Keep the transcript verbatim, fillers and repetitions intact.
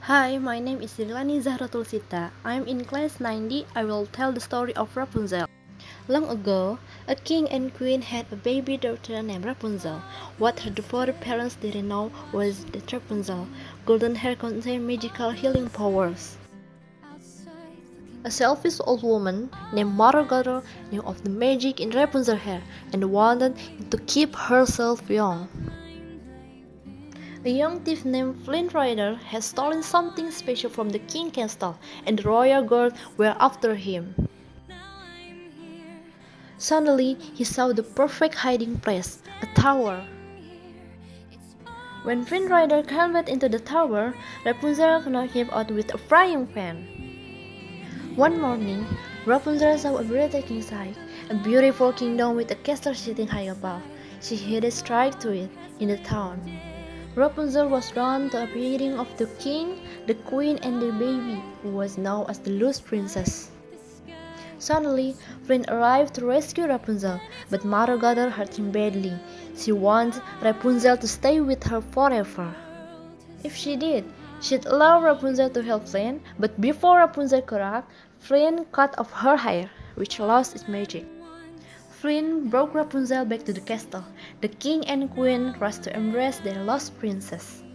Hi, my name is Rilany Zahrotul Syta. I'm in class ninety. I will tell the story of Rapunzel. Long ago, a king and queen had a baby daughter named Rapunzel. What her devoted parents didn't know was that Rapunzel, golden hair contained magical healing powers. A selfish old woman named Mother Gothel knew of the magic in Rapunzel's hair and wanted to keep herself young. A young thief named Flint Rider had stolen something special from the king's castle, and the royal guard were after him. Suddenly, he saw the perfect hiding place, a tower. When Flint Rider climbed into the tower, Rapunzel knocked him out with a frying pan. One morning, Rapunzel saw a breathtaking sight, a beautiful kingdom with a castle sitting high above. She headed straight to it, in the town. Rapunzel was drawn to the appearing of the king, the queen, and the baby, who was known as the lost princess. Suddenly, Flint arrived to rescue Rapunzel, but Mother Gothel hurt him badly. She wanted Rapunzel to stay with her forever. If she did, she'd allow Rapunzel to help Flint, but before Rapunzel could act, Flint cut off her hair, which lost its magic. Flint brought Rapunzel back to the castle. The king and queen rushed to embrace their lost princess.